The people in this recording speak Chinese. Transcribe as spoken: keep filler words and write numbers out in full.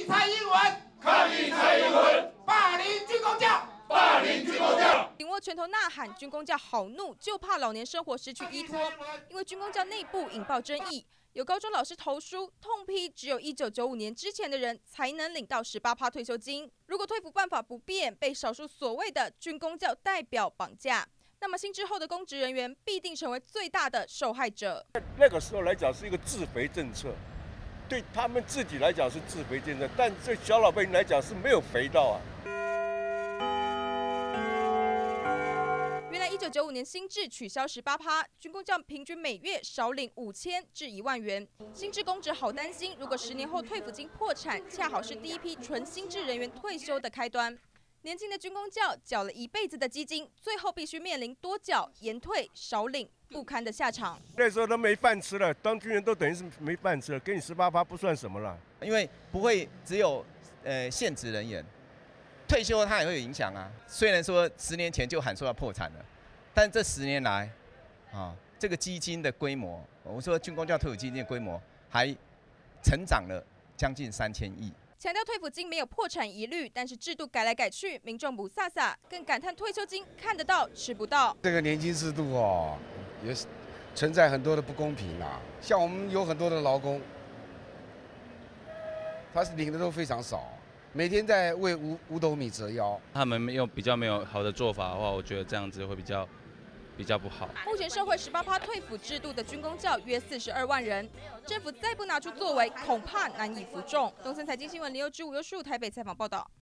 议蔡英文， 抗议蔡英文， 霸凌军公教， 霸凌军公教。 紧握拳头呐喊，军公教好怒，就怕老年生活失去依托。因为军公教内部引爆争议，有高中老师投书痛批，只有一九九五年之前的人才能领到十八趴退休金。如果退服办法不变，被少数所谓的军公教代表绑架，那么新制后的公职人员必定成为最大的受害者。 那个时候来讲是一个自肥政策，对他们自己来讲是自肥政策，但对小老百姓来讲是没有肥到啊。 原来一九九五年新制取消十八趴，军公教平均每月少领五千至一万元。新制公职好担心，如果十年后退抚金破产，恰好是第一批纯新制人员退休的开端。年轻的军公教缴了一辈子的基金，最后必须面临多缴、延退、少领不堪的下场。 那时候都没饭吃了，当军人都等于是没饭吃了，给你十八趴不算什么了。 因为不会只有呃现职人员退休，它也会有影响啊。虽然说十年前就喊说要破产了，但这十年来，啊，这个基金的规模，我说军公教退抚基金的规模还成长了将近三千亿。 强调退抚金没有破产疑虑，但是制度改来改去，民众不飒飒，更感叹退休金看得到吃不到。 这个年金制度哦，也存在很多的不公平啦。像我们有很多的劳工，他是领的都非常少，每天在为五五斗米折腰。 他们没有比较没有好的做法的话，我觉得这样子会比较。比较不好。 目前社会十八趴退抚制度的军公教约四十二万人，政府再不拿出作为，恐怕难以服众。东森财经新闻林佑之、吴优树台北采访报道。